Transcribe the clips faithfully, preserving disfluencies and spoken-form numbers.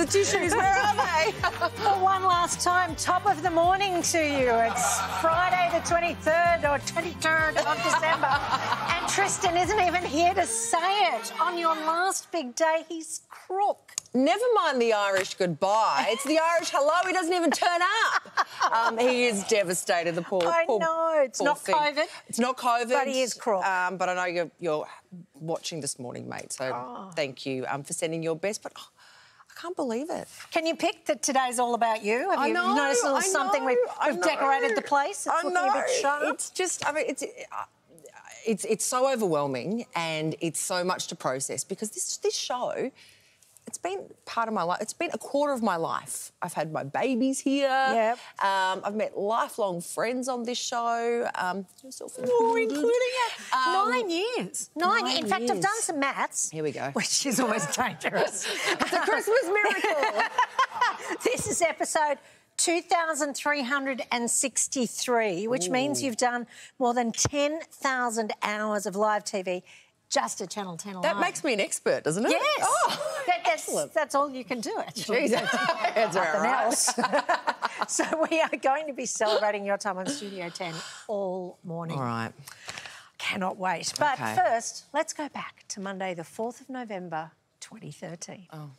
tissues, where are they? For one last time, top of the morning to you. It's Friday the twenty-third or twenty-third of December. And Tristan isn't even here to say it. On your last big day, he's crook. Never mind the Irish goodbye. It's the Irish hello. He doesn't even turn up. Um, he is devastated, the poor I poor, know. It's poor not thing. COVID. It's not COVID. But he is crook. Um, but I know you're, you're watching this morning, mate, so Oh. thank you um, for sending your best. But oh, I can't believe it. Can you pick that today's all about you? Have I you know, noticed a little I something? know, We've, I we've know. decorated the place. It's I looking know. a bit sharp. It's just, I mean, it's... Uh, It's, it's so overwhelming and it's so much to process because this this show, it's been part of my life. It's been a quarter of my life. I've had my babies here. Yep. Um, I've met lifelong friends on this show. Um, yourself included. including it. Um, Nine years. Nine. nine In fact, I've years. done some maths. Here we go. Which is always dangerous. It's a Christmas miracle. This is episode two thousand three hundred sixty-three, which Ooh. means you've done more than ten thousand hours of live T V just at Channel ten alone. That makes me an expert, doesn't it? Yes. Oh, That- that's, excellent. that's all you can do, actually. Jesus. It's all Nothing right. else. So we are going to be celebrating your time on Studio ten all morning. All right. Cannot wait. But Okay. first, let's go back to Monday, the fourth of November, twenty thirteen. Oh.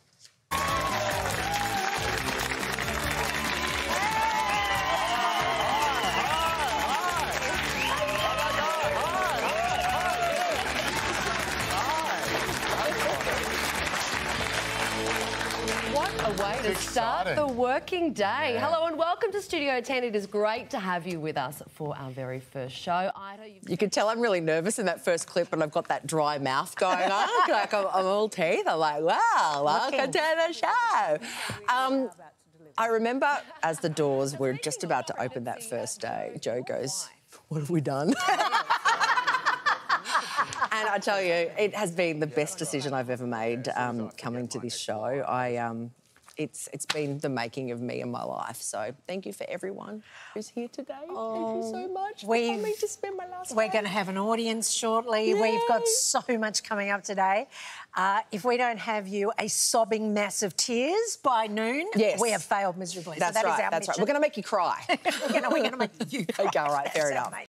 What a way to start exciting. the working day. Yeah. Hello and welcome to Studio ten. It is great to have you with us for our very first show. Ida, you've You can tell I'm really nervous in that first clip and I've got that dry mouth going on. Like I'm, I'm all teeth. I'm like, wow, welcome Looking. to the show. Um, I remember as the doors were just about to open that first day, Joe goes, what have we done? And I tell you, it has been the best decision I've ever made um, coming to this show. I, um, it's it's been the making of me and my life. So thank you for everyone who's here today. thank you so much for we've- coming to spend my last We're day. going to have an audience shortly. We've got so much coming up today. Uh, if we don't have you a sobbing mess of tears by noon, Yes. we have failed miserably. That's so that is right, our that's right. mission. We're going to make you cry. We're going to make you cry. Okay, all right, fair That's our enough. mate.